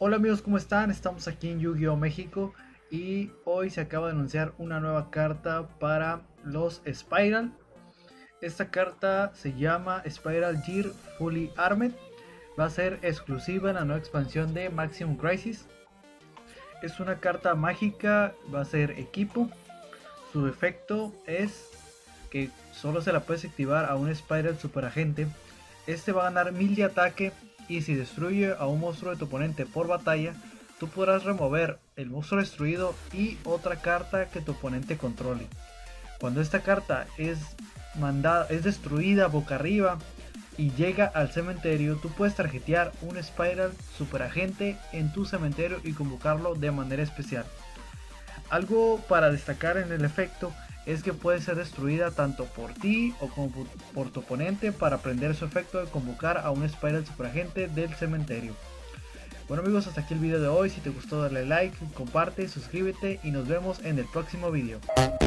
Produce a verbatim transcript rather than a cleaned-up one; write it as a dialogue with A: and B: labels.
A: Hola amigos, ¿cómo están? Estamos aquí en Yu-Gi-Oh! México y hoy se acaba de anunciar una nueva carta para los Spiral. Esta carta se llama Spiral Gear Fully Armed. Va a ser exclusiva en la nueva expansión de Maximum Crisis. Es una carta mágica, va a ser equipo. Su efecto es que solo se la puedes activar a un Spiral Super Agente. Este va a ganar mil de ataque y si destruye a un monstruo de tu oponente por batalla, tú podrás remover el monstruo destruido y otra carta que tu oponente controle. Cuando esta carta es mandada, es destruida boca arriba y llega al cementerio, tú puedes tarjetear un Spiral Super Agente en tu cementerio y convocarlo de manera especial. Algo para destacar en el efecto es que puede ser destruida tanto por ti o como por tu oponente para aprender su efecto de convocar a un Spiral Super Agente del cementerio. Bueno amigos, hasta aquí el video de hoy. Si te gustó, dale like, comparte, suscríbete y nos vemos en el próximo video.